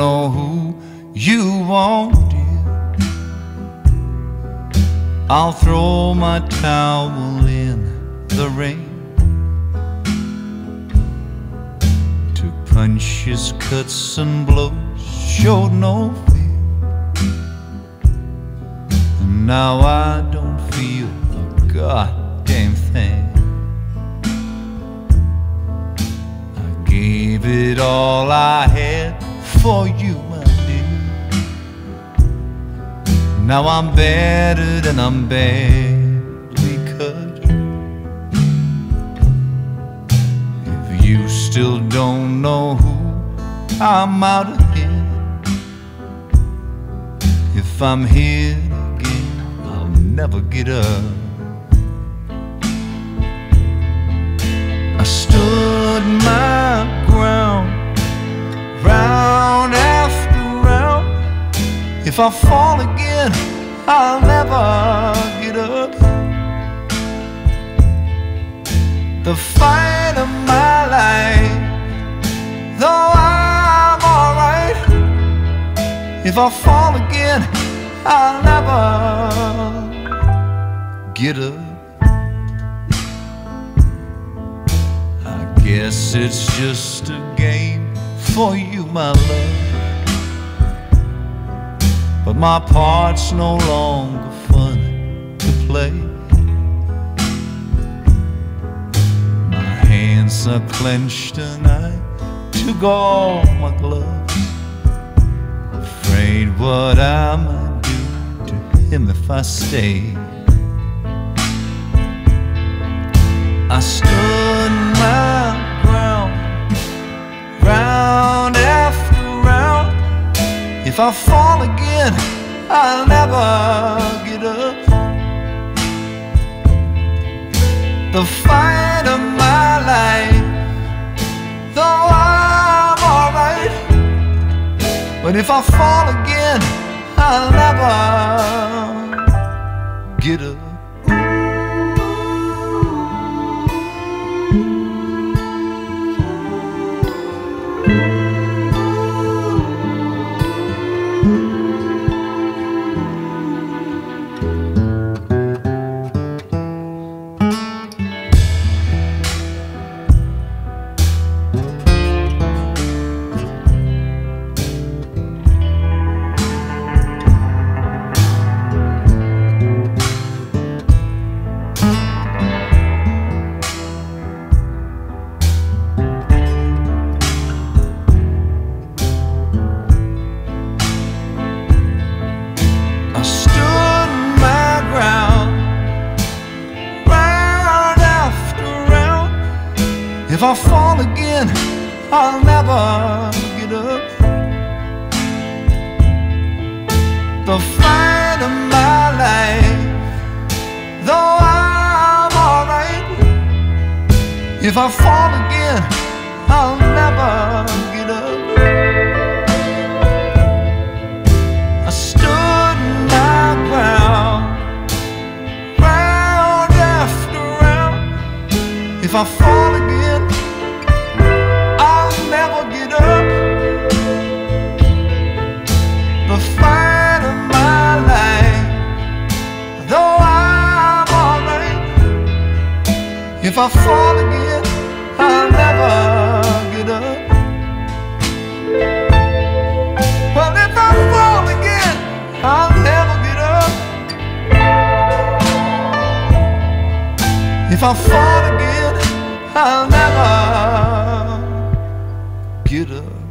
know who you wanted, I'll throw my towel in the rain. Took punches, cuts and blows, showed no fear, and now I don't feel a goddamn thing. I gave it all I had for you, my dear. Now I'm battered and I'm badly cut. If you still don't know who I'm out of here, if I'm here again, I'll never get up. I stood my ground, round after round. If I fall again, I'll never get up. The fight of my life, though I'm alright, if I fall again, I'll never get up. I guess it's just a game for you, my love, but my part's no longer fun to play. My hands are clenched and I took all my gloves, afraid what I might do to him if I stay. I stood my ground, round after round. If I fall again, I'll never get up. The fight of my life, though I'm alright, but if I fall again, I'll never get up. If I fall again, I'll never get up. The fight of my life, though I'm alright, if I fall again, I'll never get up. I stood my ground, round after round. If I fall again, never get up. The fight of my life, though I'm alright, if I fall again, I'll never get up. Well, if I fall again, I'll never get up. If I fall again, I'll never get up.